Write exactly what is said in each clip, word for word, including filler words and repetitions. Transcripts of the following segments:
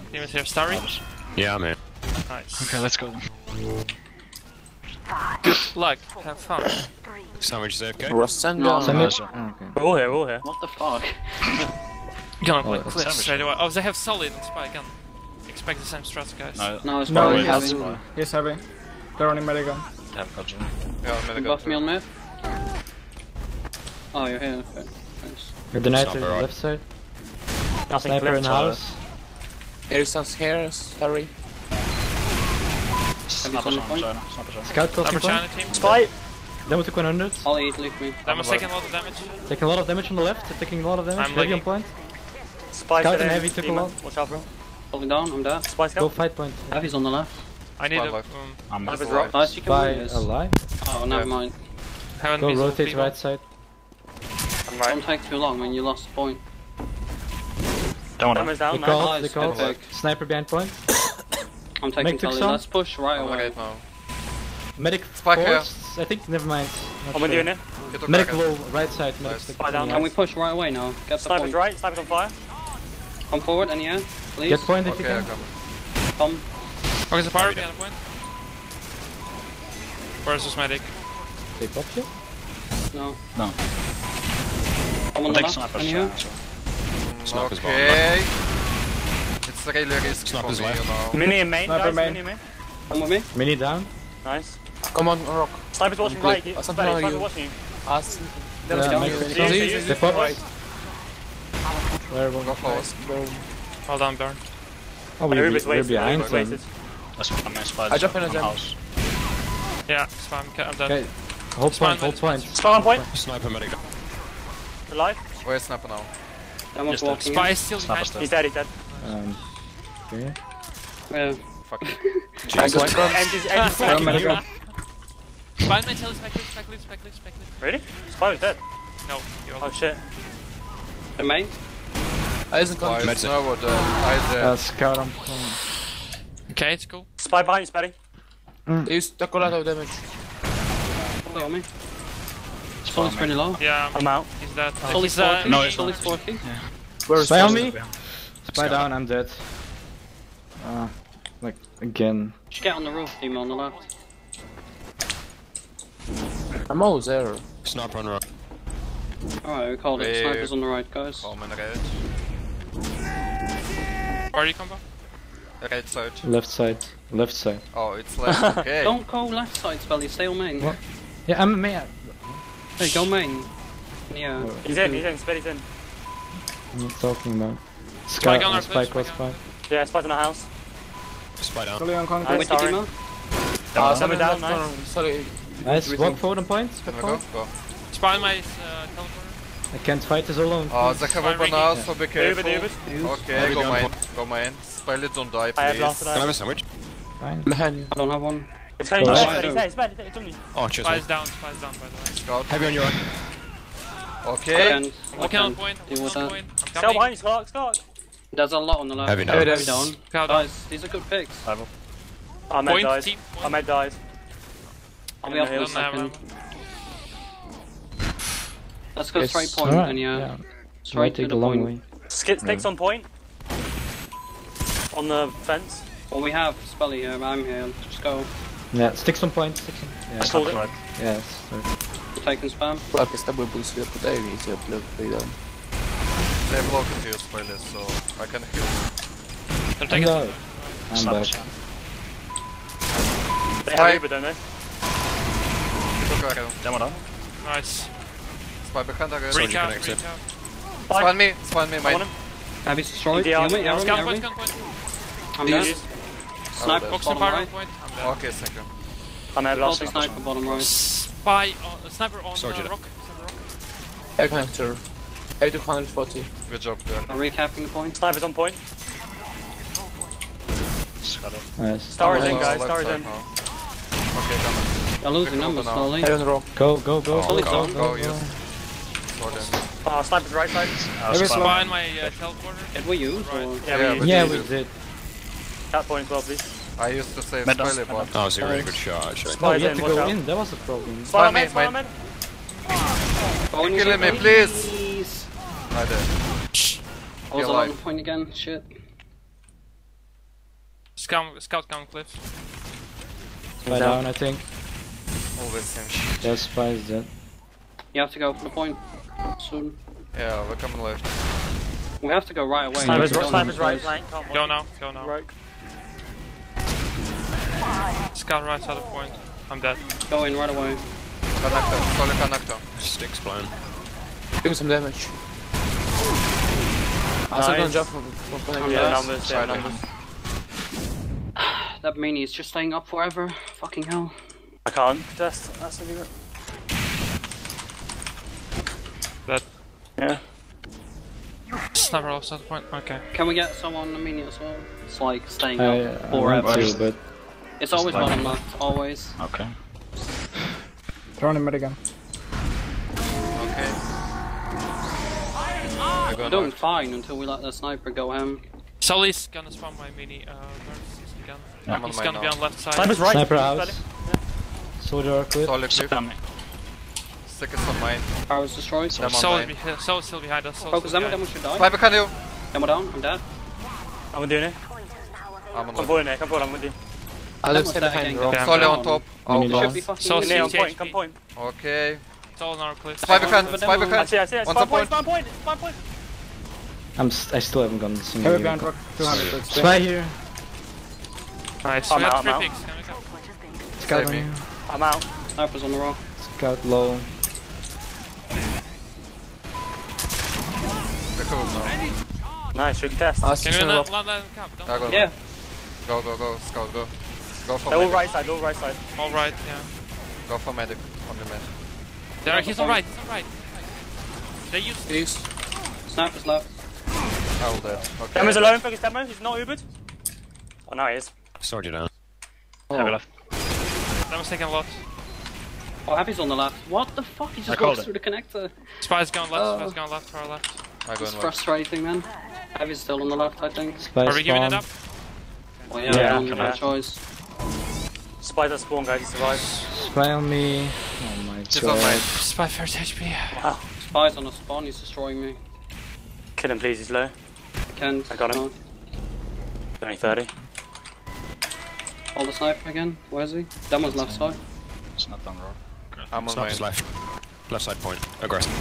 Team is here. Starry? Yeah, I'm here. Nice. Okay, let's go. Good luck. Have fun. Sandwich is okay? Rust and No, down. sandwich. Okay. We're all here, we're all here. What the fuck? Gonna Oh, play it's clips sandwich. straight away. Oh, they have solid and spike. Can expect the same strats, guys. No, No, it's No, probably he has. heavy. He's heavy. They're running medigun. they have Kojin. Yeah, I'm gonna go Buff me on myth. Oh, you're here. Okay. Nice. You're the knight Sniper, on the right. left side. Nothing Sniper in clipped. the house. Airstance here, sorry. Snapper on the on point? China. Snapper China. Scout crossing Number point. China team. Spite! Then we took one hundred. I'll eat, leave me. Them was taking a lot of damage. Taking a lot of damage on the left. They're taking a lot of damage. I'm Heavy on lagging. point. Spite Scout in. and heavy took a Demon. lot. Watch out, bro. Falling down, I'm dead. Spite Go scout. fight point. Heavy's on the left. I need Spy a. Um, left. I'm Have with his rock. Nice, you can By win this. alive. Oh, never mind. haven't Go been so rotate people. right side. I'm Don't right. take too long when you lost the point. Don't wanna. Damage They down, nice. called. They Nice, called. good pick. Sniper behind point. I'm taking Make took Tully. some. Let's push right I'm away. right now. Medic Spike here. force. I think. Never mind. Not I'm with sure. you in here. Get to Medic Kraken. low right side. Medic Nice. stick. Spy down. Can we push right away now? Get the Sniper's point. right, sniper's on fire. Come forward, any air, please. Get point if Okay, you I'm can. coming. Come. Okay, so power behind the point. Where's this medic? They pop you. No. No. Come on I'll the take left, Snapper any air. China. Sniper's bottom Okay. It's really risky for Sniper's me, you left. know. Mini in main, Sniper guys. main. Mini in main. Come with me. Mini down. Nice. Come on, rock. Sniper's watching Click. right. Keep- Uh, something Sniper, on sniper you. watching you. Us. Them Yeah, down. make Easy, it easy, easy. easy. They pop. Right. Where Go one? forward. Well done, Bjorn. Oh, we, Ruby's we're wasted. behind Ruby's them. wasted. That's what my spies. I jump in on as them. house. Yeah, spam. I'm dead. Okay. Hold Spawn point. Hold medic, point. Spy on point. Sniper medic. Alive. Where's Snapper now? That one's Yes, that's walking Spy in. is still Snapper behind. still. He's dead, he's dead. Um. Okay. Yeah. Fuck. I got one. Empty's, empty's Throw flanking medic you. up. Spy my tail, spec lead, spec lead, spec lead, spec lead. Really? Spy was dead. No, you're Oh shit. The main. I isn't Why coming. is Snow the I Uh, scout on point. Okay, it's cool. Spy behind you, Spatty. They used took a lot of damage. Fully on me. Fully's pretty low. Yeah, I'm out. he's dead. Fully's He's, uh, forty. No, it's Fully's not. forty. Where's Spy on Tully? me. Spy down. I'm dead. Uh, like again. Just get on the roof, team on the left. I'm always there. Sniper on rock. Alright, we called it. Wait. Snipers on the right, guys. Come in red. Where are you combo? Red side. Left side. Left side. Oh, it's left. Okay. Don't go left side, Spelly. Stay on main. What? Yeah, I'm a man. Hey, go main. Yeah. He's in, he's in, Spatty's in. I'm not talking about. Scout. gunner, Uh, spy please, close spy by. Yeah, Spy's in the house. Spy down. Fully on I'm contact. with you, sorry. Dima. Ah, Someone someone down, down. nice. Sorry. Nice. Everything. Walk forward on point. Spec Wanna go? forward. Go. Spy my uh, teleporter. I can't fight this alone. Oh, they have open now, so be careful. David, David. Okay, go main. Go main. Spell it, don't die, I have lost please. an Can I have eye. a sandwich? Fine. Behind you. I don't have one. It's coming, Oh, he's I dead, do. he's dead, he's dead, it's on me. Oh, cheers. Spy's mate. down, spy's down, by the way. Scout. Heavy on your right. Okay. And I'm looking on point, I'm Deal with looking on that. point. I'm Still coming. behind you, Scott, Scott. There's a lot on the left. Heavy down. Heavy Heavy down. down. Scout down. Guys, these are good picks. Level. Our med Point, dies. team, Our point. med dies. I'll be up in a Don't have second. ammo. Let's go Yes. straight point Alright. and yeah, Yeah. straight Might to take the the long point. way. Skid sticks on point. On the fence. Well, we have Spelly here. I'm here. Just go. Yeah, sticks on point. Sticks on. Yeah. Hold it. Right. Yes. sorry. Taking spam. Fuck, it's double boost here. Put Ivy to plug play down. They block you, spell it, so I can heal. They're I'm taking back. I'm Snapper back. China. They Spy. have Uber, don't they? Took Kraken. Demo down. Nice. Spy behind the red. Break you out, can break exit. out. Spawn me, spawn me, I want main. him. Heavy's destroyed. Yeah, Heal me, yeah, arrow me, Scout arrow point, me. scout point. I'm Use. dead. Oh, Sniper, dead. Box and bottom power on right. point. I'm dead. Okay, second. I'm at Multi last. sniper, bottom right. Spy on, uh, sniper on Sorry, uh, Jedi. rock. Sniper rock. Air connector. eight two hundred forty. Good job there. I'm recapping the point. Sniper's on point. Scout up. Nice. Star is in, Oh, guys. left Star is side in. now. Okay, coming. They're losing Pick numbers up now. slowly. Heavy on rock. Go, go, go. Oh, Solid go, zone. go, use. Sword in. Oh, sniper's right side. Uh, Maybe spam. Spy on my uh, teleporter. Did we use Right. or? Yeah, Yeah, we but Yeah, you we use- did. that point as well, please. I used to save Med down, Spelly, med but... That was a really good shot, actually. No, Spy's we had in, to watch go out. in. That was the problem. Spy on Spy med, me, spy on mine. med. Oh, You're killing me, please! Please. I did. I was You're on alive. the point again. Shit. Scout, scout down cliff. Spy down, I think. Always him. Yeah, Spy is dead. You have to go for the point soon. Yeah, we're coming left. We have to go right away. Sniper's, We don't sniper's have right space. flank, can't Go wait. now, go now. Rogue. Scout right side of point. I'm dead. Go in right away. Connector, solid connector. Sticks blown. Doing some damage. I'm still gonna Nice. jump from, from behind Yeah, you. numbers, yeah, Silent. numbers. That mini is just staying up forever. Fucking hell. I can't contest, that's a good. Dead. Yeah. Sniper off side of point. Okay. Can we get someone on the mini as well? It's like staying I, up I want forever. to, but It's always Just one like- left, always. Okay. throw him mid again. Okay. We're We're going doing north. fine until we let the sniper go ham. Sully's gonna spawn my mini uh versus again. I'm on He's mine gonna be now. on left side. Sniper's right. Sniper He's house. better. Soldier clip. Solid cliff. Damn it. Stick is on mine. Power's destroyed. Them on Solid, mine. be Solid still behind us. Solid Focus still them, behind. them should die. Sniper can you? Demo down, I'm dead. I'm doing it. I'm on Come left. forward, Nick. Come forward, I'm with you. I That live was stay that behind again. rock. Yeah. Solid down. on top. Mini Out Should bomb. be fucking So easy. Near on C H point, P. come point. Okay. It's all on our cliff. Sniper can, Over sniper them. I can. see, I see. One Spawn top point, point. spawn point, spawn point. I'm s I still haven't gotten the single. Heavy unit. behind rock, two hundred. Spy here. Nice. I'm We have out, three I'm picks. Can we go? Scout Save on me. you. I'm out. Sniper's on the rock. Scout low. The cool now. Nice, we can test. I Can see we some let, rock. let them come? Don't There goes Yeah. mine. Go, go, go. Scout, go. Go for They're all medic. right side, all right side. All right, yeah. Go for medic. On the med. There, he's all right. He's all right. They use. Please. Sniper's left. All dead. Okay. Demo's alone, focus Demo. He's not Ubered. Oh, no, he is. Soldier down. Heavy left. That was taking a lot. Oh, Happy's on the left. What the fuck? He I just called walks through the connector. Spy's going left. Oh. Spy's going left. Far left. I go It's in left. frustrating, man. Happy's still on the left, I think. Spy Are we giving it spawn. up? Well, yeah, Yeah, yeah yeah. no choice. Spider spawn, guys. He survived. Spy on me. Oh my He's on god. mine. Spy first H P. Spy's on the spawn, he's destroying me. Kill him, please. He's low. I can't. I got him. no. Only thirty. Hold the sniper again. Where is he? Demo's left side. It's not on rock. I'm on mine. Sniper's left. Left side point. Aggressive.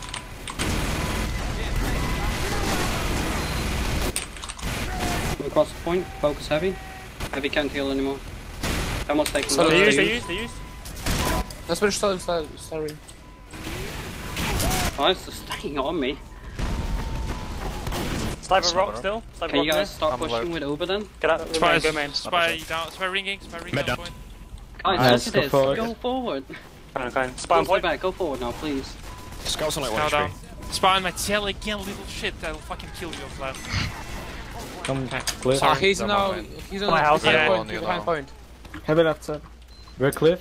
Come across the point. Focus heavy. Heavy can't heal anymore. Demo's taking So the They they use, use- they use, they use. Let's finish solid, solid, sorry. Oh, it's just staying on me. Sniper Sniper rock rock. still. Sniper Can rock you guys there. start I'm pushing left. with Uber then? Get out. Go Spy, main, go main. spy down. Spy ringing. Spy ringing. Med on down. point. Guys, Alright, look go at this. forward. Go forward. Okay, okay. Spy on Don't stay point. back. Go forward now, please. Scout's on like one Scout down. H P. Spy on my tail again, little shit. I'll fucking kill you off left. Come Okay. cliff. Ah, he's Them now. on mine. He's on My house, behind yeah. point. On you Behind now. point. Heavy left side. We're cliff.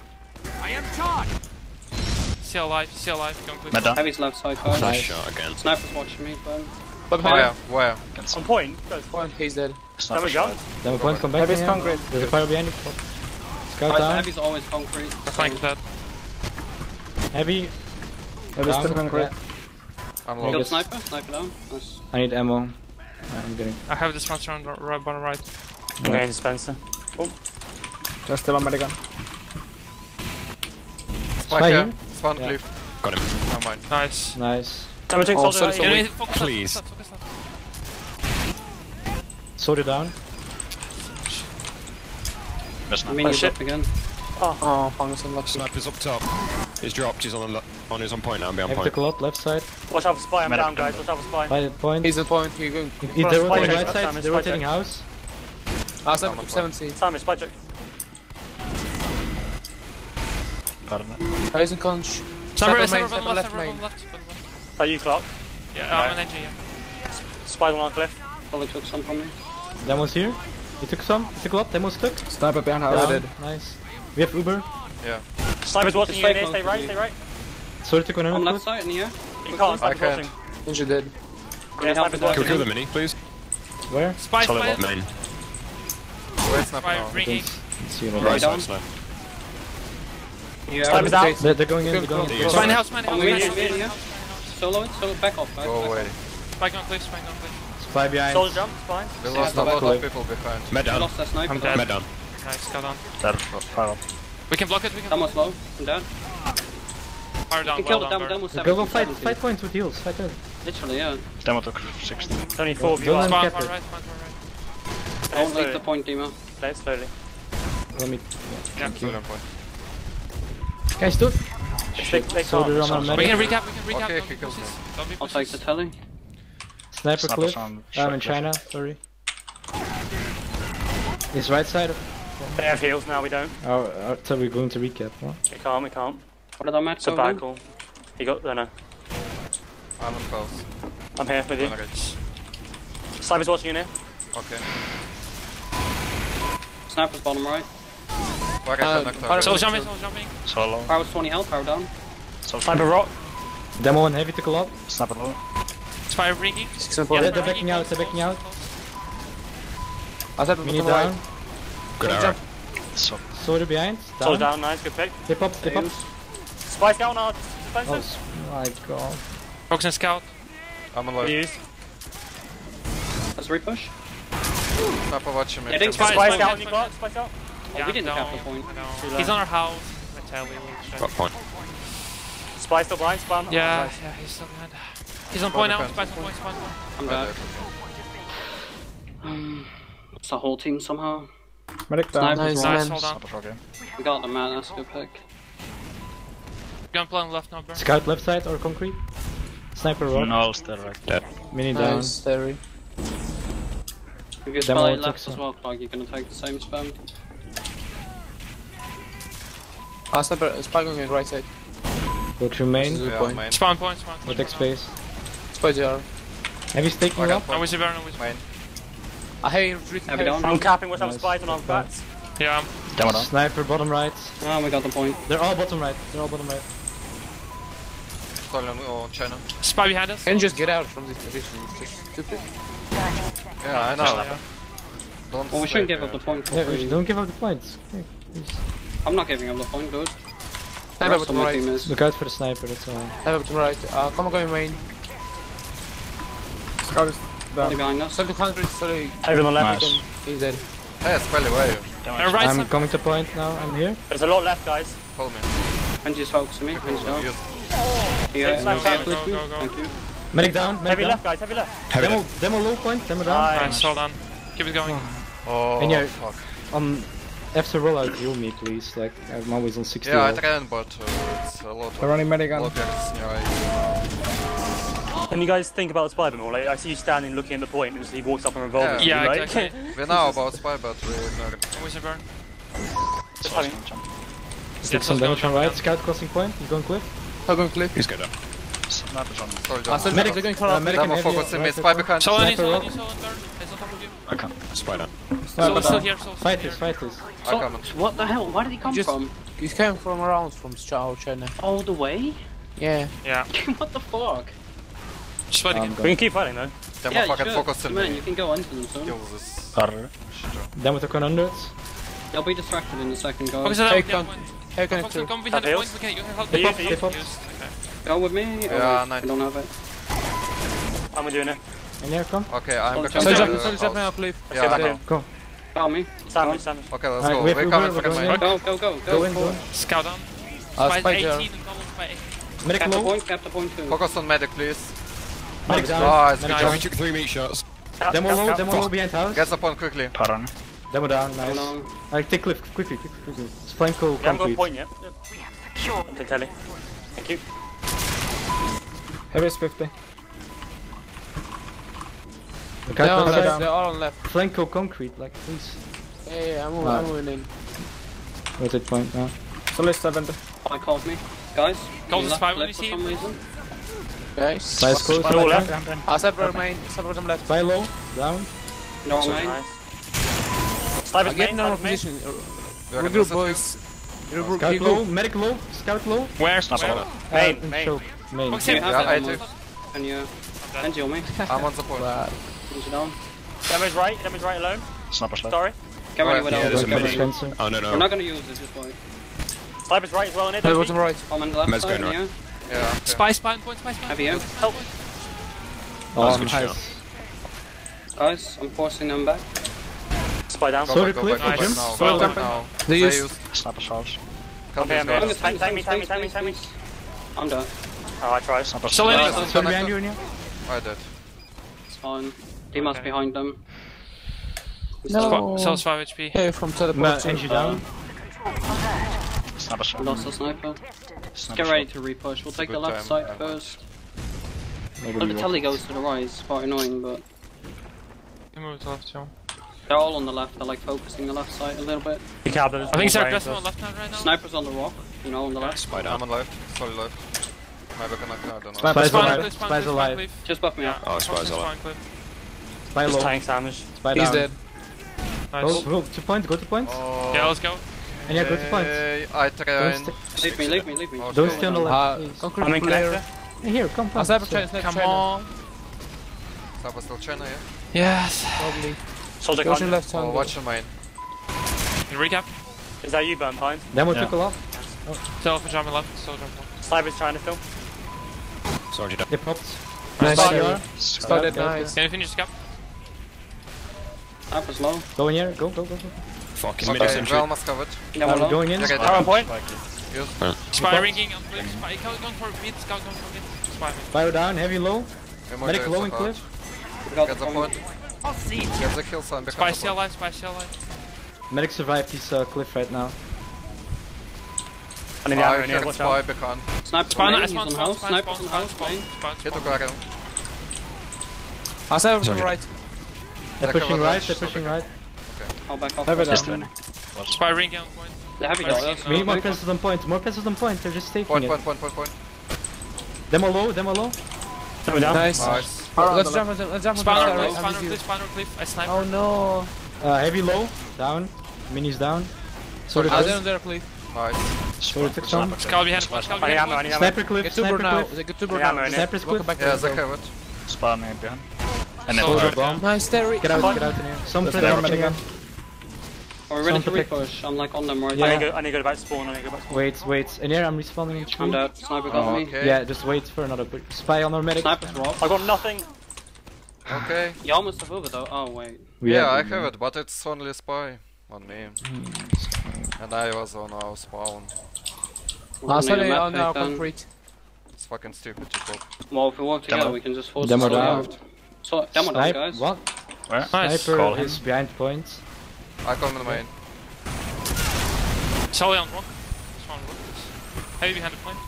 Still alive. Still alive. Don't click. Med down. Heavy's left side, guys. Nice shot again. Sniper's watching me, but But behind Where? him. Where? On point. Go. Point. He's dead. It's not Demo for jump. sure. Then we point, come back. Heavy's again. concrete. There's a fire behind you. Scout Guys, down. Heavy's always concrete. Flank that. Heavy. Heavy's Down. still concrete. I'm Kill low. the sniper. Sniper down. Nice. I need ammo. I'm getting. I have this monster on the right, bottom right. Okay, Spencer. Just still on medigun. Spike Spy here. here. Spawn Yeah. cliff. Got him. I'm mine. Nice. Nice. Demo takes Oh, soldier. sorry, right, You yeah. know, focus left, Please. focus left, focus left. Soldier down. That's not. Minions shit. up again. Oh, Fungus unlucky. Sniper's up top. He's dropped. He's on the le- on. He's on point now. Be on Heavy point. took a lot. Left side. Watch out for spy. I'm Medic down, guys. down. Watch out for spy. By the point. He's on point. He's going. If they're Spy rotating check, right that's side, time, they're spy rotating check. house. Ah, seven, seventy. Sam, it's spy check. Got him. He's in conch. Sniper, Sniper sniper, main, bottom sniper left, left sniper, main. bottom left, bottom left. Are you Clark? Yeah, I'm an engine, yeah. Spy one on cliff. Probably took some from me. Demo's here. He took some. He took a lot. Demo's stuck. Sniper behind Down. house. Dead. Nice. We have Uber. Yeah. Sniper's watching Just you stay near. Stay close right. to Stay me. right. Soldier took one On hundred. left side in the air. You can't. I Sniper's can't. watching. Ninja dead. Yeah, help sniper's with Can we kill watching. the mini, please? Where? Spy, Solid spy, left. Main. Where's sniper spy, now? ringing. Let's see what Right down. side sniper. Yeah. Sniper's out. They're, they're going in. They're going They in. use- Spy in house, spy in On house. me, Spy on me, yeah. Solo it. Solo back off, guys. Go back away. off. Spy on cliff, spy on cliff. Spy behind. Soldier jump, it's fine. We lost a lot of people behind. Med We down. lost that sniper. I'm though. dead. Med down. Nice, scout down. Dead. Fire up. We can block it, we can Someone's block low. I'm dead. it. Fire down, You well killed it. done, Demo, Bird. demo Go go seventy, fight, seventy. fight point with heals, fight it. Literally, yeah. Demo took sixty. It's only four of you. Don't are. let Spawn him cap far it. right, spawn far right. Play it Don't leave the slowly. point, Demo. Play it slowly. Let me. Yeah. Soldier point. Guys, dude. They, they Soldier can't. on our We medic. can recap, we can recap. Okay, Don't he be kills pussies. me. Don't be I'll take the pussies. telly. Sniper Sniper cliff. on I'm short in cliff. China, sorry. This right side of. They have heals now, we don't. Oh, oh, so we're going to recap, huh? We can't, we can't. What did I match It's a over? bad call. You got, no, no. I'm on close. I'm here with you. On rich. Sniper's watching you near. Okay. Sniper's bottom right. Where Uh, is the fire- nectar? Soul jumping, soul jumping. Solo. Power was twenty health, power down. Sniper rock. Demo and heavy to go up. Sniper low. Spire ringing. Six and Yeah, four. they're spire backing ringing, out, they're close, backing close, out. close. I said Mini bottom right. down. Good Don't arrow. jump. So Soldier behind. Soldier Down. down, nice, good pick. Dip up, dip up. Spike out on our Oh, defensive. s- my god. Focus and scout. I'm on We low. used. Let's repush. Sniper watching me. Yeah, I think Spy- Spike spike out mid, on you, spike Clark. mid. Spike out. Yeah, we didn't down, cap the point. down. Too low. He's on our house. I tell you. we'll Got check. point. Spy still blind, spawn. Yeah, Oh, nice. yeah, he's still behind. He's on Spawn point now. defense. Spy's on point, spy's on point. I'm Right dead. there. Um, it's the whole team somehow. Medic down. Nice, Nice, man. hold on. Sniper frog, yeah. We got the man, that's a good pick. Gunplay on the left now, Burn. Scout left side or concrete. Sniper rock. No, still right. Mini down. Nice, Terry. If you Demo spy took left some. as well, Clark, you're gonna take the same spam. Ah, sniper, spy going in right side. Go through main. This is a Yeah, point. main. Spawn point, spawn point. Protect space. Spy J R. Heavy taking I you got up. I was a Burn, I was a Main. I have retreating Heavy heavy. down. I'm capping with some Nice. spies on our backs. Yeah, Demo down. Sniper bottom right. Ah, we got the point. They're all bottom right. They're all bottom right. Stolen on China. spy behind us. Can you just get out from this position? It's just stupid. Yeah, I know. Yeah. Don't Well, we stay shouldn't give here. up the point for Yeah, free. don't give up the points. Okay, please. I'm not giving up the point, dude. The Sniper rest of bottom my right. team is. Look out for the sniper, that's all. Sniper bottom right. Uh, come on, going main. Scout is Only down. behind us. seven hundred, sorry. Heavy on the left. Nice. He's dead. Hey, Spelly, where are you? Demo Uh, is- right I'm side. coming to point now. I'm here. There's a lot left, guys. Follow me. Benji's focusing me. Benji's down. Use- Yeah, It's like yeah, that. Go, go, go, go. Thank you. Medic down. Medic Heavy down. left, guys. Heavy left. Heavy Demo, down. demo low point. Demo down. Nice. Nice, hold on. Keep it going. Oh, And yeah. fuck. Um, after rollout, heal me, please. Like I'm always on sixty. Yeah, I health. tried, but uh, it's a lot of running medic objects near I. Can you guys think about Spy more? Like, I see you standing looking at the point, and he walks up and revolves. Yeah. Yeah, right? exactly. We know about Spy, but we ignored it. Always a Burn. Just having- Take some damage on right. Scout crossing point. He's going cliff. I'm going cliff. He's good up. Sniper's on. Soldier. Ah, still Medic- they're going for uh, our medic- medic. Demo heavy, focusing me. right, Spy right. behind. Soul on you, Sniper soul on rock. you, soul on Burn. He's on top of you. I can't. Spy down. Soul is still here, soul Fight still this, here. fight this. I So, come. what the hell? Where did he come Just- from? He's coming from around from Chao, China. All the way? Yeah. Yeah. What the fuck? Just fight again. Um, We can keep fighting though. Demo Yeah, you fucking should. focus on Man, me. you can go into them soon. Kill this. Carter. Demo to one hundred. They'll be distracted in a second, guys. Focus on Take that down. point. Hey, Focus on, connector. come behind the Have point. We can, you can help They me. use- they Tip up. Use- okay. Go with me? Yeah, or nice. I don't have it. How am I doing it? And here, come. Okay, I'm Soldier. behind Soldier the jumping, soldier jumping house. out cliff. Yeah, Let's I get know. back Follow me. Sandwich, sandwich. Okay, let's Alright, go. we have We're Uber, coming we're for the going main. in. Go, go, go, Go go. in, go in. Scout down. Uh, Spy spy eighteen J R. and double spy eighteen. Medic Cap the low. point, cap the point too. Focus on medic, please. Medic down. Nice, good Medic job. We took three meat shots. Demo Cap, low, cap, demo cap. low behind house. Get the point quickly. Paran. Demo down, Hold nice. on. Alright, take cliff, quickly, quickly, quickly. It's Flanco We haven't got a concrete. point yet. Okay, Telly. Thank you. Heavy is fifty. Look They're out, all look left. out. They're all on left. Flanco concrete, like, please. Yeah, yeah, I'm moving, Ah. I'm moving in. Rotate point now. I called me. Guys, Call you the left spy when left you for see some him. reason. Guys. Size close. Spy all Spy left. Ah, sniper main, sniper bottom left. Spy low, down. No, So main. nice. I Sniper's get main, in our sniper's main. position. We're Regroup, gonna boys. Regroup, Scout keep low, going. medic low, scout low. Where? Sniper Where? low. Main, Uh, main. choke, main. Focus Do you him. have Yeah, that I almost? do. Can you... Can you heal me? I'm on the point. Bad. Push it down. Damage right, damage right alone. Sniper's left. Sorry. Get ready Alright, with yeah, all there's a this. medic. We're Spencer. Oh no no. not gonna use it, just wait. Sniper's right as well in it. Hey, don't bottom be. right. I'm on the left Med's side, going yeah? Yeah. okay. Spy, spy point, spy, spy. Have you? Help. Oh, good nice. shot. Guys, I'm forcing them back. Spy down. Go Sorry, back, go Cliff, back, go nice. back now. Well Go back done. now. They They use- used Sniper charge. Help Okay, these I'm guys. in. Tank, tank me, tank me, tank me, tank me. I'm dead. Oh, I tried. Sniper Still in charge. it. Uh, Sorry behind you, Anya. I did. It's fine. Dima's Okay. behind them. He's No. still- Sp- Cells five H P. Hey, from Ma- teleport. Angie down. Sniper charge. Lost the sniper. Sniper Get ready shot. to repush. We'll take the good left time. side Yeah. first. Nobody Well, the telly goes to the right. It's quite annoying, but You move to left, Joe. they're all on the left. They're like focusing the left side a little bit. The cabin. I think they're aggressive on left hand right now. Snipers on the rock, you know, on the left. Spy I'm down. on left. Sorry, left. Maybe I can knock I don't know. Spy's Spawn alive. cliff, spawn Spy's cliff, alive. spawn cliff. Just buff me Yeah. up. Oh, Spy's Spawn alive. cliff. Spy Just low. tank damage. Spy He's down. dead. Go, Nice. go to point, go to point. Oh, Yeah, let's go. And yeah, go to point. hey, I Don't, tried. st- Leave me, leave me, leave me. Oh, don't shit. stay on the left. Uh, please. concrete I'm in player. connector. Hey, here, come, Ah, come. sniper China, sniper Come China. on. Sniper still China, yeah? Yes. Probably. Soldier Goes in con. left Oh, hand. watch your main. In recap. Is that you, Burn Pine? Demo Yeah. took a lot. Cell for jump left. Still jump left. Sniper's trying to film. Soldier down. They popped. Nice. Spy R. Started Yeah, yeah, nice. Can you finish the cap? Sniper's low. Go in here, go, go, go, go. Fuck, he's mid Okay, sentry. Realm is covered. Demo I'm low. going in. Okay, Power point. Use. Spy ringing on cliff. Spy going going for mid. Scout going for mid. Spy mid. Fire down, heavy low. Ammo Medic guys low in are cliff. We got Get the the point. point. Get the kill sign Spy behind the still point. alive. Spy still alive. Medic survived his uh, cliff right now. I need the arrow I in here, can watch spy out. behind. Sniper's Spawn, main, I he's spawn, on spawn, house. spawn, Sniper's spawn, on house, spawn, main. spawn, Hit the spawn. dragon. Ah, sniper from Sorry. right. They're They're pushing covered right, ledge, they're so pushing they right. I'll back off. Never first. down. Spy ringing on point. The heavy Nice. dot. We need more presses on point, more presses on point, they're just taking Point, it. point, point, point, point. Demo low, demo low. Coming down. Nice. Nice. Let's jump on let's jump on Spawn the on right. cliff. Spawn I'm on with cliff. Spawn on cliff. I snipe. you. Oh no. Uh, heavy low, down. Mini's down. Sword Ah, of they're on there, please. Nice. Sword took some. Scout behind. Scout I need behind. ammo, I need ammo. Sniper cliff, Get tuber sniper now. cliff. Get tuber Yeah, now. man. Sniper's Welcome cliff. back Yeah, to they the covered. Spawn me behind. And then Soldier over. bomb. Nice, Terry. Get out, get out in here. Some Let's pressure go. again. Are we ready to Some protect- repush? I'm like on them right Yeah. I need now. to go, I need to go back to spawn, I need to go back to spawn. Wait, wait. In here, I'm respawning in tree. I'm dead. Sniper got Oh, me. okay. Yeah, just wait for another push. Spy on our medic. Sniper's rock. I got nothing. Okay. You almost have over though. Oh wait. We Yeah, I have- have it, but it's only spy on me. And I was on our spawn. We'll Ah, need a sorry, map on pick our then. concrete. It's fucking stupid to pop. Well, if we work together, Demo. we can just force Demo the Sully down. out. So, demo down, Snipe, guys. what? Where? Nice. Sniper Call him. is behind point. I come in the main. Sully on rock. Spawn rock. Heavy behind the point.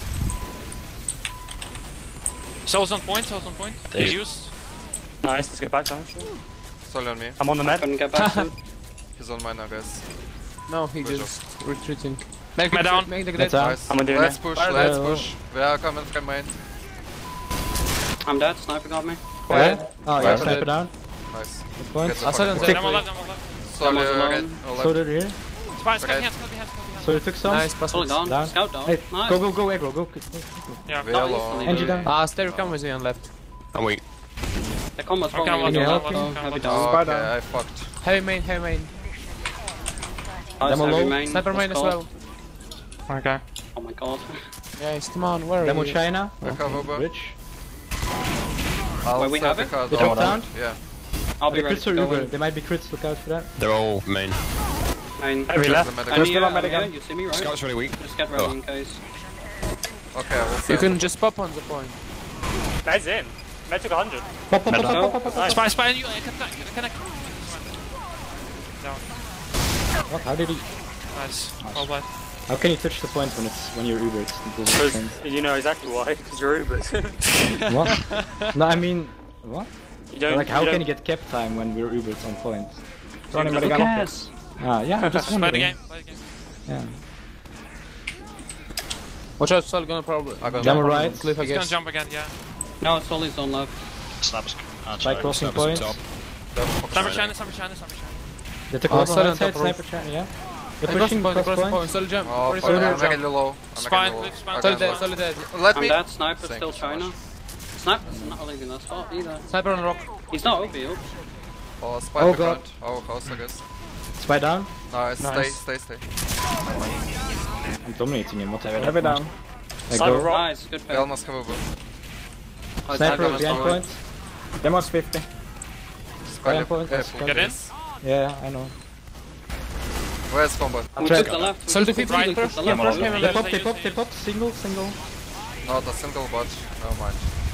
Cells on point. Cells on point. There you- Used. Nice, let's get back down. Solely on me. I'm on the med. Couldn't get back to. He's on mine now, guys. No, he Good just retreating. Make Man the down. Make the That's grenade. out. Nice. I'm gonna do it Let's now. push, Fire let's there. push. We are coming from main. I'm dead. Sniper got me. Where? Oh yeah, Fire. sniper down. Nice. Good point. Get the I saw fucking them point. Demo left. Demo left. Solely Demo's alone. red. Oh, left. Soldier here. Spy. Scout Okay. behind. Scout behind. Scout behind. Soldier took some. Nice, pass. Solid down. Down. Scout down. Hey, Nice. go, go, go, aggro, go. go. Yeah. We Not are instantly, long. Angie really. down. Ah, stay come with me on left. I'm weak. The combo's Okay, probably I'm Can you on help top, me? though. Okay, Heavy I'm down. Oh, okay, I fucked. Heavy main, heavy main. Nice, Demo heavy low. main. Sniper main Let's as go. well. Okay. Oh my god. Guys, come on, where are Demo you? China. I come over. Rich. I'll Wait, we set have the it? car They down. dropped down? Yeah. I'll be The ready crits to are go Uber. in. They might be crits. Look out for that. They're all main. Main. Heavy Check left. the medic. And Just here, go I'm medic here, again. you see me, right? Scout's really weak. Just get ready Oh. in case. Okay, we'll You set. can just pop on the point. Med's in. Med took one hundred. Pop, pop, pop, Med pop, down. pop, pop, pop. Nice. Spy. Spy. You. I can connect. Connect. Down. What? How did he? Nice. All black. How can you touch the point when it's when you're Uber? It doesn't make Because sense. you know exactly why, because you're Uber. What? No, I mean, what? You don't, Like, how you can don't, you get cap time when we're Ubered on point? Running Who cares? Ah, yeah, I'm just Play the wondering. game. Play the game. Yeah. Watch out, Sol gonna probably. I got Demo one. right. Cliff, I He's gonna guess. jump again. Yeah. No, it's Solly's on left. Snaps. Ah, By sorry. crossing Snappers point. up top. Summer China. Summer China. Summer China. They took Oh, one sorry, on that on side, top roof. sniper China, yeah. They're Crossing pushing point, cross crossing point. point. Sol jump. Oh, Sorry, fuck, Sol I'm jump. really low. I'm Spine, really low. Cliff, spine, Okay, Sol Cliff. dead, low. Sol dead. Let I'm me. dead. Sniper's Thank still you so China. much. Sniper's not leaving that spot either. Sniper on rock. He's not over you. Oh, spy Oh, behind. Our house, I guess. Spy down. Nice. Nice. Stay, stay, stay. I'm dominating him. What the hell? Heavy down. I Cyber go. rock. Nice, good pick. They almost come over. Oh, Sniper Sniper behind on point. Demo's fifty. Spy on point. Yeah, let's go. Get in. Yeah, I know. Where's combo? We Track. took the left. So to fifty, Right. first, Yeah, yeah, first yeah, game and They left. pop, they they use pop, these. they pop. Single, single. Not a single bot. Never mind.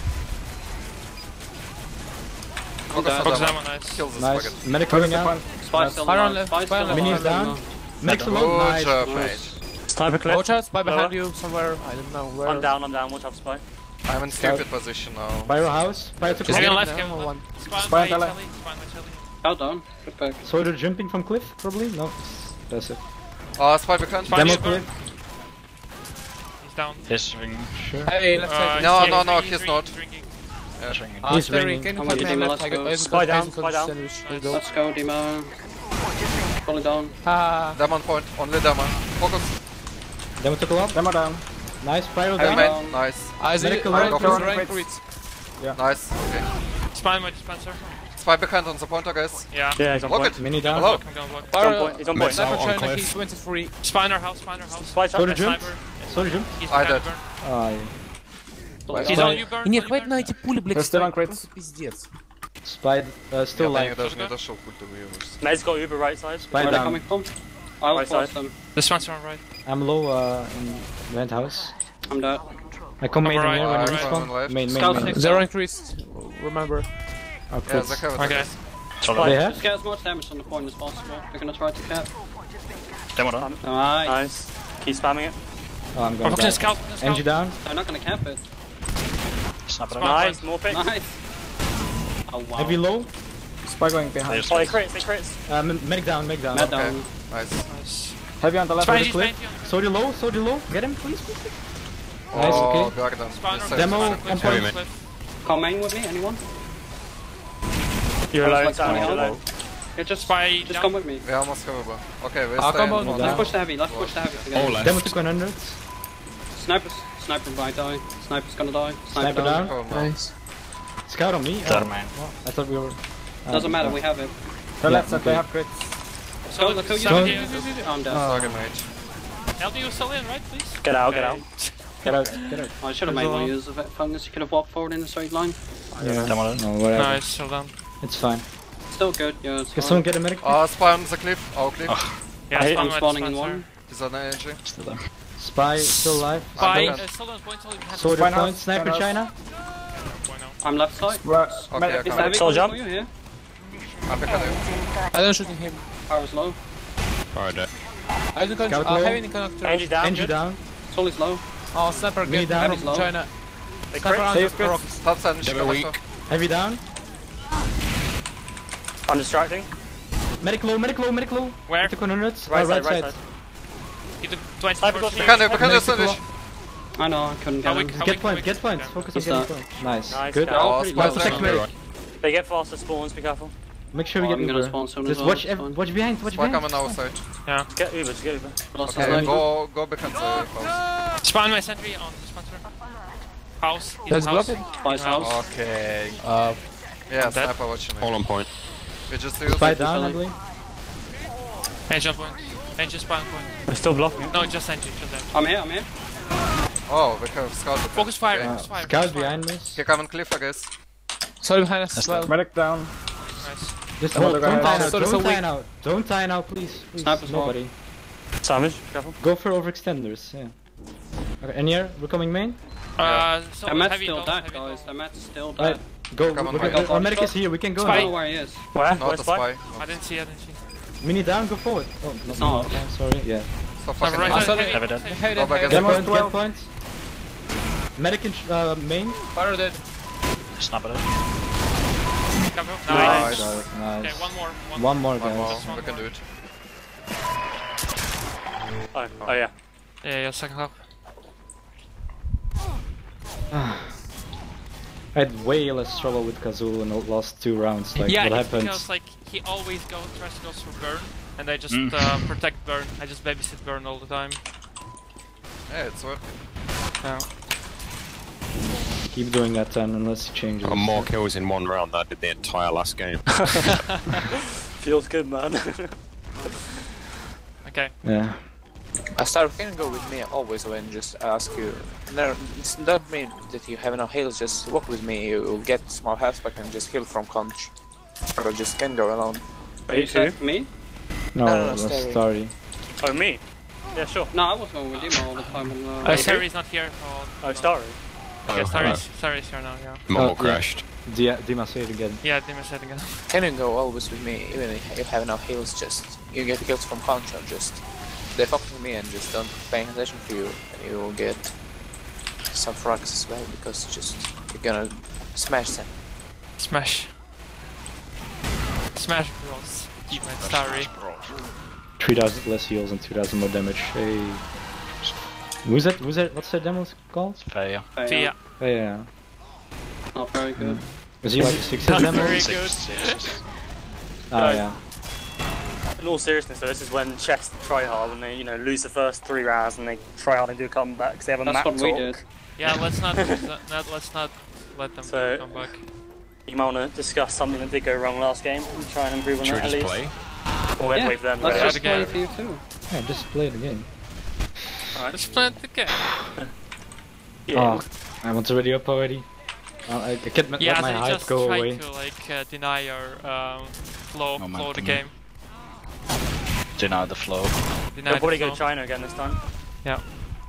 Focus down. on Focus that that one. one, nice. Kill this Nice. bucket. Medic coming out. Spy still Fire on alive. left, Spy fire still on left. Mini is alive. down. Medic's Good alone. Nice. job, nice. mate. Sniper clip. Watch out, spy behind Lower. you somewhere. I don't know where. I'm down, I'm down. Watch out, spy. I'm in stupid position now. Pyro house. Pyro to Is He's he gonna cliff. left, down give or him one? one. Spawn Spy by on the left. Telly. Spawn by Telly. Out down. Good back. So they're jumping from cliff, probably? No. That's it. Oh, spy behind. Spy Demo near burn. cliff. He's down. He's ringing. Sure. Hey, left Uh, side. No, he's no, no, drinking, he's drinking, not. drinking. He's ringing. Ah, He's sorry, ringing. can you I'm put with me you, left? let's I got go. I Spy got down, guys spy for down. sandwich. Let's Nice. go. Let's go, Dima. Pull it down. Ah, Demon point. Only demon. Focus. Demo took a lot. Demo down. Nice. Pyro Heavy down. down. main. Nice. I see. Medical Rank rank, crits, rank rank crits. Nice. Okay. Spawn my dispenser. Spy behind on the pointer, guys. Yeah. Yeah, he's on Block point. it. Mini down. Hello. I'm gonna block. He's on Pyro, point. He's on point. Missile. Sniper on China, cliff. he's twenty-three. Spawn our house, spawn our house. Spy Sorry, shot. jump. Sniper. Sorry, jump. He's I behind dead. burn. Ah, yeah. He's on you, burn. Нет, on you, хватит burn. на эти пули, блядь, Просто ставить, крит. просто пиздец. Spy uh, still Я до них live. даже не дошел, пульт выявился. Med's got Uber right side. Spy Where are they down. coming from? I will Right force side. them. Dispenser on right. I'm low uh, in vent house. I'm dead. I come main Alright, in when you alright. respawn. Left. Main, main, Scout main. six. Zero increased, remember. Oh, Yeah, crits. they have it. Okay. They have? Just get as much damage on the point as possible. We're gonna try to cap. Demo down. Nice. Nice. Keep spamming it. Oh, I'm Oh, gonna fucking die. scout, fucking scout. N G down. They're not gonna cap it. Sniper down. Spawn. Nice, more picks. Nice. Oh wow. Heavy low. Spy going behind. There's Oh, they crits, they crits. Uh, m- medic down, medic down. Mad Okay. down. Nice. Nice. Heavy on the left Spy, of the he's cliff. behind you. Sorry low, sorry low. Get him, please, please. please. Nice, Oh, okay. Garden. Spawn Yes, on Demo spawn on cliff, point. spawn cliff. Come main with me, anyone? You're I was alone, like Sam, you're twenty alone. Yeah, just, Spy just down. come with me. We almost have a Okay, we're Ah, staying. come on, on down. Let's push the heavy, let's push the heavy together. All left. Demo took one hundred. Sniper's, sniper might die. Sniper's gonna die. Sniper, Sniper down. down. Oh, no. Nice. Scout on me. Third Oh, main. I thought we were. Doesn't matter, we have it. The left side, they have Go, So, look who you seventy, are. I'm dead. Target mage. L D U still in, right, please? Get out, get out. Get out, get out. Oh, I should have made more use of it. Fungus, you could have walked forward in a straight line. Yeah. Demo down. No, whatever. Nice, well done. It's fine. Still good, yeah. It's Can fine. someone get a medic? Oh, spy on the cliff. Oh, cliff. Yeah, I- spawn I'm my spawning in dispenser. one. He's on energy. Still there. Spy still alive. Spy, I'm uh, dead. still on point, still on Soldier point. point, sniper China. I'm left side. Okay, Is I the come. heavy Soldier. coming for you here? I'm behind you. I don't shooting him. Power's low. Alright, dead. I don't Scout uh, low. heavy in connector. Energy down. N G good. down. Soul is low. Oh, sniper Me get down. arrow He's low. from China. They Sniper crit. under Save rocks. Top side. Demo weak. Heavy down. I'm distracting. Medic low, medic low, medic low. Where? Took one hundred. Right Uh, side, right side. He took twenty. Sniper got you. Behind you, behind you, Medic Sandwich. low. I know, I couldn't How get we- him. how Get we- points, we- get points. yeah. Focus on What's getting that? points. Nice. Nice, Good. Scout. Oh, pretty spy low. Protect down. medic. Right. They get faster spawns, be careful. Make sure we Oh, get I'm gonna Uber. spawn soon as Just well, watch, it's ev- fine. watch behind, watch Spy behind. coming outside. Just get Uber, just get Uber. Lost Okay, his life. go go behind the house. Spawn my sentry on dispenser. House. He's Let's in block house. it. Spice house. Okay. Uh, Yeah, I'm dead. sniper watching All me. on point. We just use Spy it. down, I Solid. believe. Angel point. Angel spawn point. We're still blocking. No, just Angel, just Angel. I'm here, I'm here. Oh, we have scouted. Focus fire, Okay. focus fire. Scout focus fire. behind me. Here coming cliff, I guess. sorry behind us as well. Medic down. Nice. Just hold, don't tie guy. out, Sorry, so don't tie weak. out. Don't tie out, please. please. Sniper's low. Nobody. Sandwich, careful. Go for overextenders, yeah. Okay, and here, we're coming main. Uh, so The mat's heavy still gold, dead, heavy guys. gold. The mat's still Right, dead. go. Come on, we Mike. can, our medic is here, we can go I Spy. don't now. know where he is. Where? Not Where's the Spy? spy. I didn't see, I didn't see. Mini down, go forward. Oh, It's no, not. no, sorry, yeah. So Uh, fucking right Ah, side, sorry. heavy, Heavy dead. heavy. Heavy Go back heavy and Get Get points, get points. Medic in uh, main. Fire dead. Sniper dead. Cover. Nice. Nice. Okay, Nice. one more. One, One more, One guys. more. Just one We can more. do it. Oh, oh yeah. Yeah, yeah, second half. I had way less trouble with Kazul in the last two rounds. Like, yeah, what it's happened? because like he always goes tries to go for burn, and I just Mm. uh, protect burn. I just babysit burn all the time. Yeah, it's working. Yeah. Keep doing that then, unless he changes. Got more kills in one round than I did the entire last game. Feels good, man. Okay. Yeah. Uh, Star, can you go with me always when just ask you? No, it's not mean that you have no heals. Just walk with me. You will get small health back and just heal from conch. Or just can go alone. Are you said me? No, No, no, no, that's Starry. Starry. Oh, me? Yeah, sure. No, I was going with Dima all the time. On, uh, Uh, Starry's not here. Oh, Oh, Starry. yeah, Starry's, Starry's here now, yeah. Momo Oh, yeah. crashed. Dia, Dima, say it again. Yeah, Dim is setting again. Can you go always with me, even if you have no heals, just you get kills from counter, just they focus on me and just don't pay attention to you, and you will get some frags as well, because just you're gonna smash them. Smash. Smash Bros. Teammate Starry. three thousand less heals and two thousand more damage. Hey. Who's that? Who's that? What's that demo called? Fair. Fair. Fia. Oh, yeah. Not very good. Is he like six Not hit demo? very Six, good. six. Oh, yeah. In all seriousness, though, this is when chess try hard when they, you know, lose the first three rounds and they try hard and do a comeback because they have a That's map what we talk. did. Yeah, let's not, not let's not let them So- come back. You might want to discuss something that did go wrong last game and try and improve on Should we that at just least. play? Or wait, Yeah, wait for them. let's Yeah, just the play game. for you too. Yeah, just play the game. Let's play the game. Yeah. Oh, I want to ready up already. Uh, I, I can't let Yeah, my they hype just go try away. to like uh, deny your um, flow, flow of the Momentum. game. Deny the flow. Deny They'll probably the go flow. China again this time. Yeah.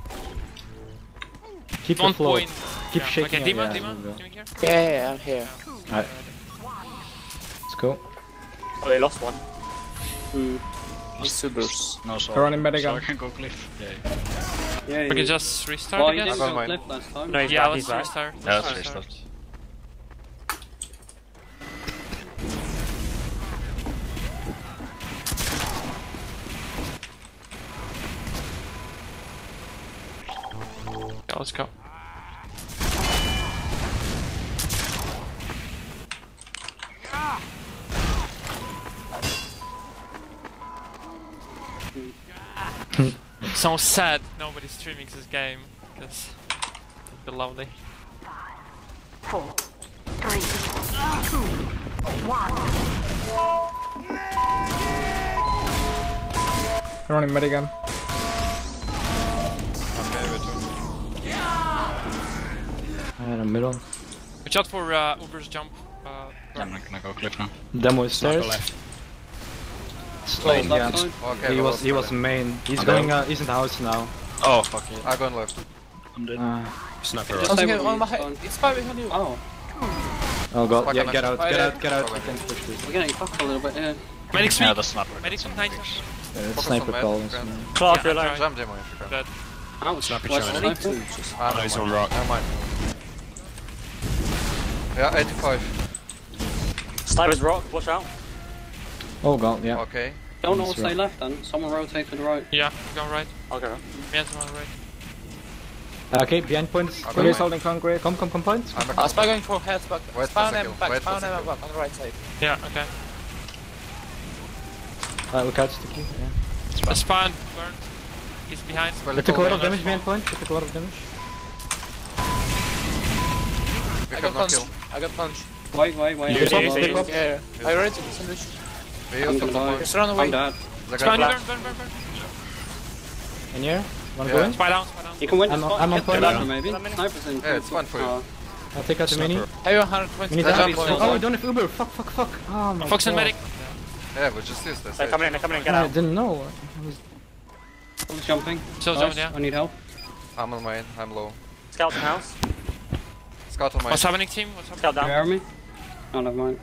Keep One the flow. point. Keep Yeah. shaking Okay, it, Dima, yeah, Dima, there we go. Dima here. Yeah, yeah, yeah, I'm here. Alright. Let's go. Oh, they lost one. Hmm. He's Subers. No, so. Running medic So I gun. can go cliff. Yeah. Yeah, We can you- just restart Well, you again. didn't got go mine. cliff last time. No, he's Yeah, back, let's he's back. restart. Yeah, Let's that's restart. restart. Yeah, let's go. So sad nobody's streaming this game because it's lovely. Four, three, two, one. Running medic gun. Okay, we do. In the middle. Watch out for uh, Uber's jump. Uh, I'm not gonna go cliff now. Demo is Sniper stairs. left. Close Yeah. left side. Okay, He we was lost he was already. main. He's Okay. going. Uh, he's in the house now. Oh, fuck it. I'm going left. I'm dead. Uh, Sniper Just right. stay Okay, with on me, my it's head. fine. It's five behind you. Oh, oh god. Fuck, Yeah, I'm get out, left. get out, get out. Okay. I can push this. we're getting fucked a little bit here. Medic's Yeah, weak. the sniper. Medic Some nine. picks. Yeah, it's Focus sniper on call. med, so- okay. Clark, Yeah, you're I'm alone. Jam demo if you can. Dead. Ouch. Sniper What's China. the sniper? Just Ah, Oh, he's never on mind. rock. Never mind. Yeah, eighty-five. Sniper's rock, watch out. Oh god, yeah. Okay. Don't know That's stay right. left then. Someone rotate to the right. Yeah, go right. I'll go. Behind someone right. Uh, okay, behind points. I'll go Police mine. holding concrete. Come, come, come, points. I'm Uh, Spy going for head back. Wait Spy for on second, him back. wait Spy for on him second. back on the right side. Yeah, okay. Uh, look out, sticky. Yeah. The spawn burned. He's behind. They took a lot of damage behind point. They took a lot of damage. We I have got no punch. kill. I got punch. Wait, wait, wait. You I'm see, gonna you see. die. Yeah, yeah. I read it. Sandwich. We I'm used gonna to die. Just run I'm away. dead. The Spawn, guy burn, burn, burn, burn. In here. Wanna Yeah. go in? Spy down, spy down. You can win I'm the on- spot. I'm on Get the point sniper now. maybe. One minute. Sniper's in. Yeah, it's fine for you. Oh. I'll take out the mini. Sniper. Have you one hundred twenty? We need That's that. one point. Oh, we don't have Uber. Fuck, fuck, fuck. Oh my Fox and god. medic. Yeah, we just used this. They're coming in, they're coming in, get I out. didn't know. I was- I'm jumping. So Nice. zone, yeah. I need help. I'm on main, I'm low. Scout in house. Scout on main. What's happening, team? What's happening? Scout You down. hear me? Oh, never mind.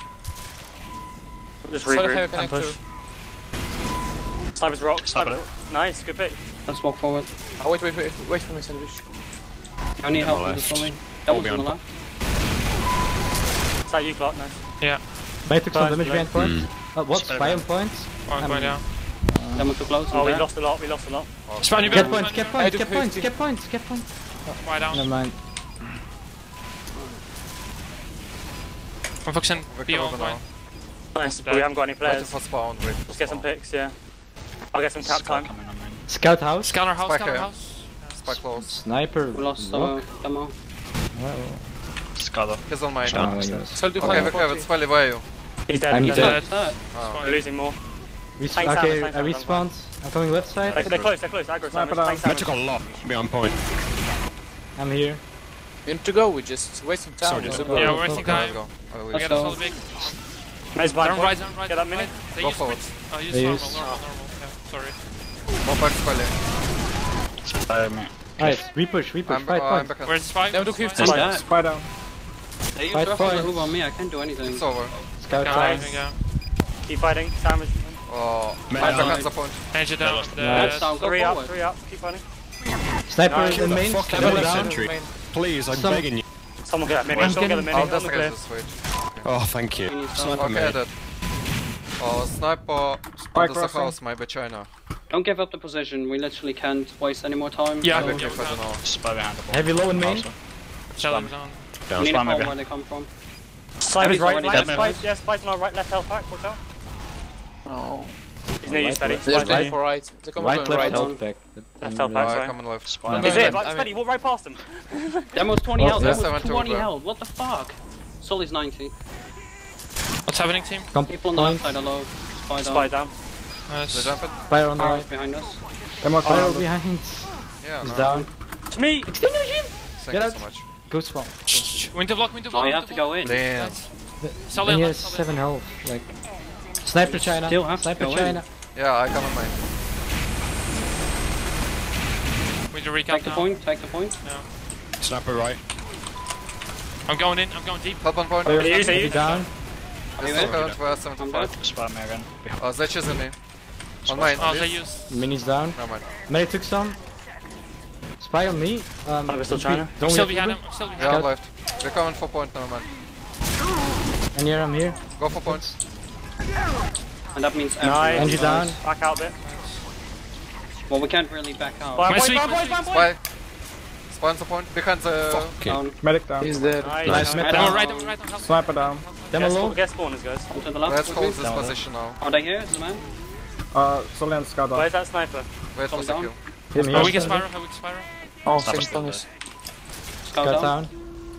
Just Sorry, regroup have a and push. connector. Sniper's rock. Sniper. Sniper. Nice, good pick. Let's walk forward. Oh, wait, wait, wait. Wait for me, sandwich. I need help on with the this left. only. Doubles on behind the left. Is that you, Clark? Nice. Yeah. May took some Fine, damage behind fine. point. Uh, what? Spare Spy on man. point? One I'm- point down. Them too close. Oh, I'm we dead. lost a lot, we lost a lot. Oh, Spawn, you Get burn, points, spawn, get you points, I do get points, fifty. get points, get points. burn. Spy down. Never mind. One Fox and We B can on open point. now. Nice, but we haven't got any Waiting players. for spawn, wait for Let's get some spawn. picks, yeah. I'll get some cap Scout time. coming on main. Scout house. Scanner house, Spike scanner here. house. Spy close. Sniper. We lost uh, rock. demo. Well, Scout up. He's on main. oh, yes. So do Okay, five okay, it's fairly way you. He's dead, I'm he's dead. dead. Dead. Oh. We're losing more. Res- Tank salmon, okay, tank I salmon, respawned. I'm coming left They're, side. they're close, they're close. Aggro Sniper salmon. down. Tank They salmon. took a lot beyond point. I'm here. You need to go, we just wasting time. Sorry, Just just go. Yeah, go, we're wasting go, time. Let's go. I will We leave. got a go. solid big. Maze blind. Down right, down right. Get that mini. They Go use forward. sprint. Oh, use They normal, use- normal, normal. Yeah, sorry. More back spelling. Spy me. Nice, we push, we push, I'm, fight, uh, I'm fight. back. Where's Spy? Never do Where's fifty. Spy? I'm dead. Spy down. They use Fight Ruffle fine. to move on me, I can't do anything. It's over. Scout Go, down. go, go. Keep fighting. Damage. Oh, Man, I'm back I- at the point. Edge it down. That's The down, go Three up, forward. three up. Keep fighting. Sniper Nice. in main, Fucking sniper hell, down. sentry. Please, I'm Some- begging you. Someone get that mini. I'm Someone get the getting- mini. Oh, On the that's clear. against the switch. Oh, thank We you. need Sniper some- me. Okay, dead. Oh, sniper under the crossing. house, maybe China. Don't give up the position, we literally can't waste any more time. Yeah, Maybe yeah, if I don't know. Spy behind the ball. Heavy low in main. Also. Shelly was on. We Down. need to Spam call maybe. where they come from. Sniper's Heavy's right. already Left. dead. Spy. Yeah, Spy's on our right. Left health pack. Watch out. No. He's near you, steady. They're Spy's going near for right. They're coming Right, going left, right. health back. Left health back. Alright, Sorry. coming left. Spy He's me. it. Like, steady. Walk right past him. Demo's twenty Oh, health, yeah. Demo's seven to twenty over. health, what the fuck? Sully's ninety. What's happening, team? Come People on the left side are low. Spy down. Spy down. They Nice. jump it? Fire on the Fire's right. behind us. Demo Fire down. behind. Yeah, He's no. down. To me. Thank Get you out. so much. Go spawn. Winter block, winter block. Oh, you winter have to block. go in. Damn. Solid And he left, has solid seven health. Like. Sniper China. Still have to Sniper go in. China. Yeah, I come in mine. left. With the recap Take the now. point, take the point. Sniper right. I'm going in, I'm going deep. Help on point. Clear. Use it, Heavy use it. down. They still current, we're seventy-five. Spy me again. Oh, they chasing me. On mine. Oh, they use. Minis down. No mind. Mary took some. Spy on me. Um, Oh, we're still don't China? we- Don't I'm we still have behind to him, I'm still behind Yeah, him. I'm left. We're coming for point, no man. And here, I'm here. Go for point. And that means Nice. everyone Angie dies. down. Back out a bit. Well, we can't really back out. Spy, My boy, sweep, spy, my boy, sweep. spy, boy. Spy. Spawns the point. Behind the... Down. Medic down. He's dead. Nice. Nice, nice. mid Oh, down. right, on right, on help. Sniper down. Demo Get low. spawn- Get spawners, guys. Onto the left. Let's hold with this me. position now. Are they here, the man? Uh, Sully and Scout down. Where's that sniper? Wait for Hold down. secure. He's Him Oh, here. we can spiral, how we can spiral. Oh, Sniper's six still bonus. Scout Got down. down.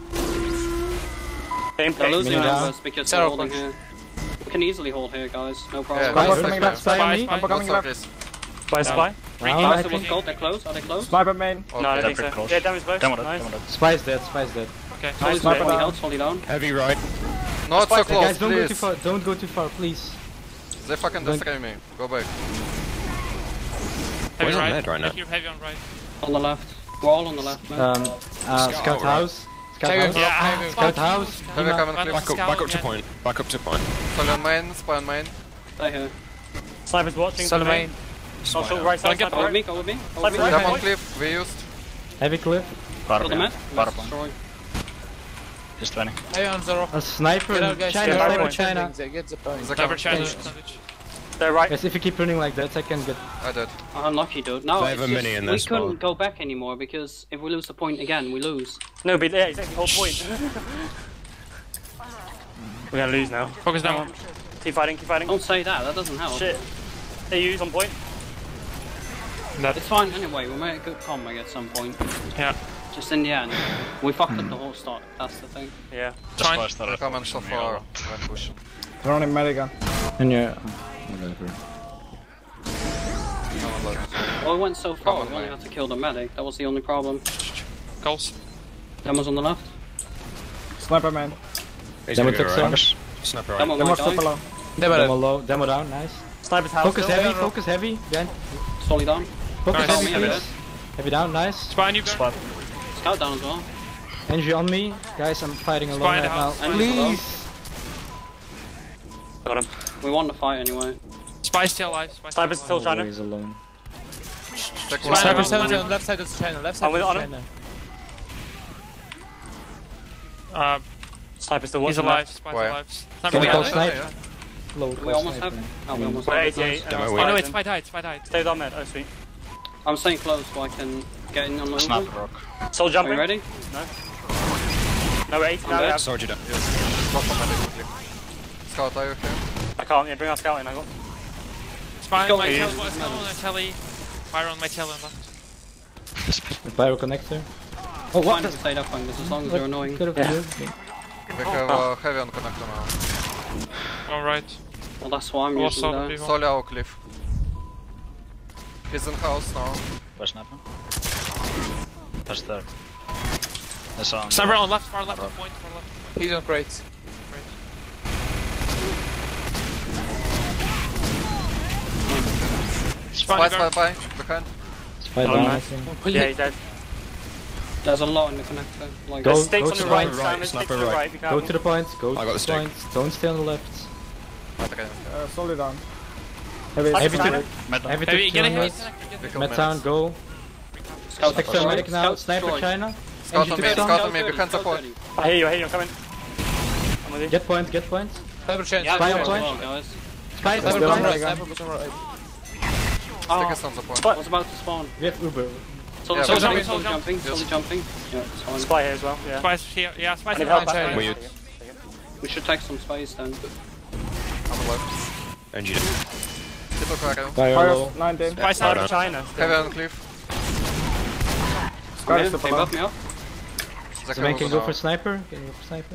Game They're pick. losing Mini down. numbers because Zero they're holding punch. here. We can easily hold here, guys. No Yeah, problem. Spy nice. coming left. Spy on Spy, me. spy. I'm coming Also, left. please. Spy, spy. Round, I Guys, think. they're close, they're close. Are they close? Sniper main. No, I don't They're think pretty so. close. Yeah, damage both. Demo dead, Nice. demo dead. Spy's dead, Spy's dead. Okay, Sully's nice. Sniper twenty down. health, Sully down. Heavy right. Not so Hey, close, guys, don't go too please. far. Don't go too far, please. They fucking destroy me. Go back. Heavy Where's on right. mid right now? Take your heavy on right. On the left. We're all on the left, man. Um, uh, Scout Scout right. House. Scout Take House. it. Yeah, Scout House. Heavy Lima. coming One clip. Back up, Scout back up to again. point. Back up to point. Sully on main. Spy on main. Stay here. Sniper's watching. Sully for me. main. Oh, short right side. Don't get Go Sniper with me, right. go with me. Go Sniper with me. right. Jump on point. cliff. We used. Heavy cliff. Far Kill the behind. mat. Far Let's behind. destroy. Just twenty. Hey, on zero. A sniper. Get out, guys. China. Get out, Sniper point. China. They get the point. They Never come. China. Finished. Savage. They're right. Yes, if you keep running like that, I can get. I did. Unlucky, dude. No, They have it's a just, mini in we this couldn't spawn. go back anymore because if we lose the point again, we lose. No, but yeah, exactly the whole point. We're gonna lose now. Focus down. Keep fighting, keep fighting. Don't say that, that doesn't help. Shit. They use on point. It's fine anyway, we made a good comeback at some point. Yeah. Just in the end, we fucked up the whole start, that's the thing. Yeah. Just Fine. flash They that. come and so far. When push. They're only medic gun. And you're. Whatever. Come on, look. Well, we went so far, Come on, we only mate. had to kill the medic, that was the only problem. Goals. Demo's on the left. Sniper main. He's Demo gonna took go some. right. Sniper right. Demo Demo might super die. low. Demo Demo dead. low. Demo down. Nice. Sniper's house. Focus still. heavy. Focus heavy. Behind. Solly down. Focus Nice. heavy, Heavy please. dead. Heavy down. Nice. Spy on you, Bear. Spot. Scout down as well. Angie on me. Guys, I'm fighting alone Spy in right the now. house. Spy in the Please. Got him. We won the fight anyway. Spy's still alive. Spy's Sniper's still China. Always alone. Check Spy one. Sniper Sniper on seven China. on left side of the channel. Left I'm side with of the on him. channel. Uh, Sniper's still he's watching. alive. left. Spy's Where? alive. Can Sniper we behind call us. snipe? Yeah. Low. We call almost sniper. have. Oh, we almost We're have. eighty-eight. Demo uh, wait. Oh no, Spy it's in. Spy died. Spy died. Stay on mid. Oh, sweet. I'm staying close so I can get in on the Sniper over. rock. Soul Are jumping. you ready? No, we're eighty now. I'm we dead. have- Soldier down. Drop on medic quickly. Scout, are you okay? I can't. Yeah, bring our scout in. I got. Spy Go on my ahead. tail. What's going on my telly? Fire on my tail and left. Pyro connector. Oh, what? Fine to stay that fine, but as long as they're annoying. Could have Yeah. been. We have uh, heavy on connector now. Alright. Well, that's why I'm Lost using all the that. people. Solly out cliff. He's in house now. Where's sniper? Touch there. That's on. Sniper on left, far left, on point, far left. He's on crate. Spy, spy, spy. Behind. Spy Oh, down, I nice. think. Yeah, he's dead. There's a lot in the connector. Like, Go- There's stakes go on to the the right, right, Simon, stakes sniper to the right. right, be Go careful. to the point, go I got to the the stick. point. Don't stay on the left. Okay. Uh, solely down. Heavy. Fuck Heavy China. to Mid. Heavy Heavy, to get a two hit. hundred. We kill Med mid. town, go. Scout Sector destroyed. medic now. Scout Sniper destroyed. China. Scout Engine on to me, stun. scout on me, behind Scout support. ready. I hear you, I hear you, I'm coming. I'm with you. Get point, get point. Cyber chain. Yeah, Spy on as point. well, guys. Spy Let's on go. point. Right. Sniper bottom right. Stick is on support. Spy, Was about to spawn. We have Uber. Solid Yeah, solid jumping, jumping, solid solid jumping, Yes. solid jumping. Yeah, it's fine. spy here as well, yeah. Spice here. Yeah, I spice need in help, the actually. Weird. We should take some space then. On the left. Engine. Triple cracker. Fire Fire low. nineteen. Spy side Hold of China. Heavy on the cliff. Sky Yeah, is can super you low. buff me up? Second Man was can on go our- for sniper. Can you go for sniper?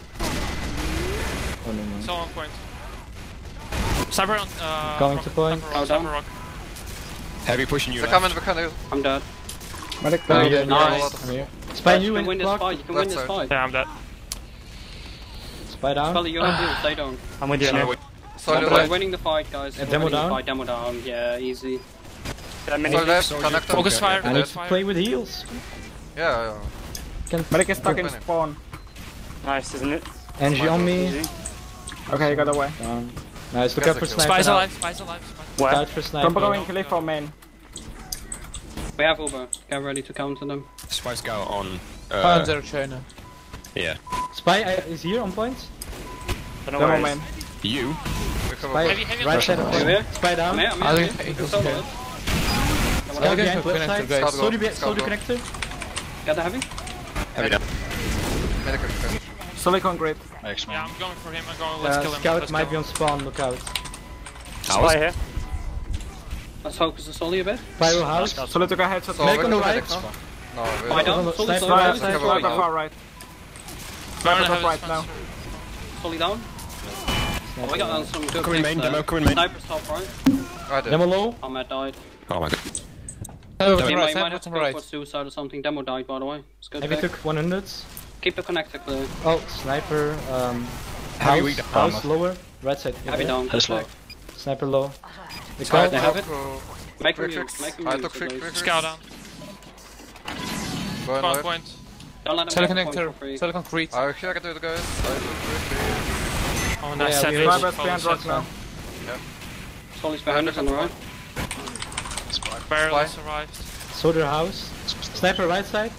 Oh no, no. So on point. Cyber on. Uh, Going rock, to point. Cyber Oh, rock, down. cyber rock. Heavy pushing you They're left. coming behind you. I'm dead. Medic Oh, down. yeah, Nice. I'm here. Spy You you can in win this block. fight, you can win Left this side. fight. Yeah, I'm dead. Spy down. Scully, you have heals, they don't. I'm with you, So Nick. we- Solid We're left. winning the fight, guys. Uh, We're demo winning the down? fight, demo down. Yeah, easy. Get a mini. Solid left. Soldier. Connector. Focus fire. I need Focus to fire. play with heals. Yeah, yeah. Medic is stuck in Open it. spawn. Nice, isn't it? Engie on me. Easy. Okay, you got away. Down. Nice, look Guess out for I killed. sniper. Spice now. alive. Spice alive. Spice. Where? Out for sniper. Don't going cliff for main. We have Uber. Get ready to counter them. Spy scout on. Uh, Uh, zero China. yeah. Spy uh, is here on point. Don't know where Demo it is. main. You. We cover Spy Heavy, heavy on right top. side of Are you point. here? Spy down. I'm here, I'm I'll here. get- I'm here. it's Solid. okay. Scout I'll get behind to left connector, side. guys. Scout Soldier, go. be- soldier Scout go. connector. Got the heavy? Heavy down. Medical cracker. Silicon grid. Makes me. Yeah, I'm going for him. I'm going. Let's Uh, kill him. Scout Let's might kill be him. on spawn. Look out. Spy here. Let's focus the Solly a bit. Pyro house. Solid took a headshot. So Medic we on the kill right. medic now? No, we Why don't? no, Solly, sniper Solly, right Solly, side, Solly, Sniper Solly. far right. Burn Sniper heavy right sponsor. now. Solly down. Oh, we got on some good Come in picks main, there. demo, come in main. Sniper's top right. I did. Demo low. Ahmed died. Oh my god. Cyber You bottom might, right. you might Cyber have to bottom go right. for suicide or something. Demo died, by the way. It's good. Heavy pick. took one hundred. Keep the connector clear. Oh, sniper. Um, Heavy house, weak down. house lower. Right side. Heavy yeah. down. That's Good low. pick. Sniper low. They I call They have it. took Make him Quick mute. fix. Make him I mute. took quick please. fix. Scout down. Going Spawn live. point. Don't let him Cell have the point connector. for free. Cell concrete. I here get it, guys. I took quickly. Oh, nice. Yeah, Savage. we have- Sniper's behind rock now. Solly's behind us on the right. Barrel Spy. has arrived. Soldier house. Sniper right side.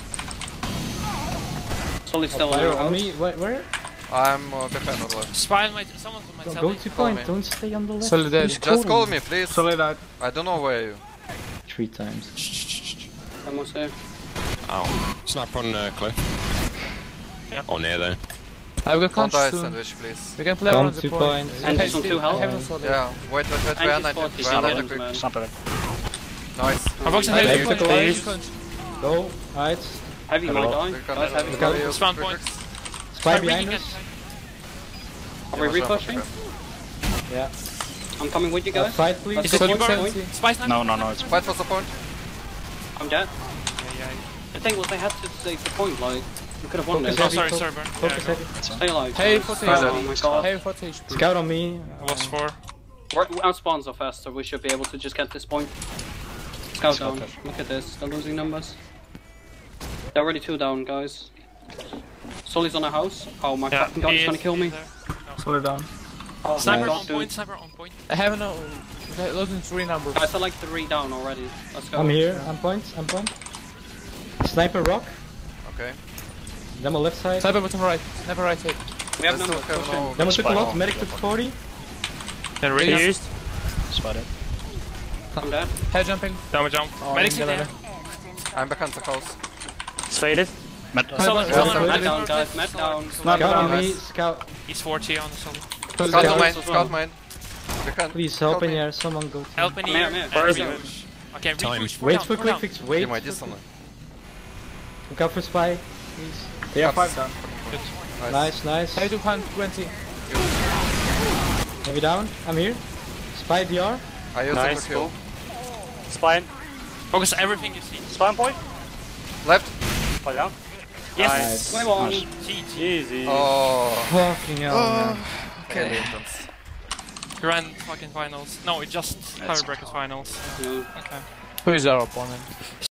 Solly's still on Fire the on house. me. Where? where? I'm uh, behind on the left. Spy on my. Someone's on my Go, telly. go to Call point. me. Don't stay on the left. Solid dead. Who's Just call calling? me, please. Solid died. I don't know where you. Three times. Almost there. Oh. Sniper on uh, cliff. Yeah. Or near there. I've got Don't conscious die soon. sandwich, please. We can play Come on the to point. point. And Hey, he's on Steve, two health. I haven't solid. Yeah, wait, wait, wait. We are And ninety. he's We forty, are solid, ninety quick. man. Sniper. Nice. I'm boxing Heavy heavy. took point. away. Heavy. Go. Right. Heavy might die. We can Guys, never- heavy. we Go. can use Spawn quick point. fix. Spy Try behind bringing us. Are we repushing? Yeah. I'm coming with you Uh, guys. fight please. Let's Is go it you, point, Baron? point. Spy sniper? No, no, no. It's Fight for support. I'm dead. The thing was, they had to save the point. Like, we could have won Focus this. Oh, heavy, sorry, fo- sorry, Burn. Focus Yeah, heavy. Stay alive. Hey, guys. forty. Oh my god. Heavy forty H P. Scout on me. I was four. We're, our spawns are faster. We should be able to just get this point. Scout down. Look at this. They're losing numbers. They're already two down, guys. Solly's on a house. Oh my Yeah, fucking god, he he's gonna is- kill me. he's there. Solid down. Oh, Sniper my on god, dude. point, sniper on point. I have no. Losing three numbers. Guys, are like three down already. Let's go. I'm here. I'm point. I'm point. Sniper rock. Okay. Demo left side. Sniper bottom right. Sniper right side. We have Let's numbers. still Push have in. no. Demo took a Spy lot. on. Medic took forty. They're really used. Spotted. I'm dead. Head jumping. Down jump. Oh, Medics in I'm there. I'm behind the house. It's faded. Med. Someone, Yeah, someone, yeah. Met medic down, on guys. fifth Met floor. down. Scout on Nice. me. Scout. He's forty on the solid. Scout Yeah. mine. Scout mine. Behind. Please help Help in me. here. Someone go. To Help in I'm here. here, I'm here. and Where is he? repush. Okay, Time. repush. Four Wait down, for four quick down. fix. Wait. Give my for- distance. Look out for spy. Please. They have five down. Nice, nice. Heavy to one twenty. Heavy down. I'm here. Spy D R. I use Nice, it to kill. Spine. Focus everything you see. Spine point. Left. Spy down. Yes. twenty-one. G G. Easy. Oh. Fucking hell, man. Okay. Grand fucking finals. No, it's just That's Firebreakers finals. Yeah. Okay. Who is our opponent?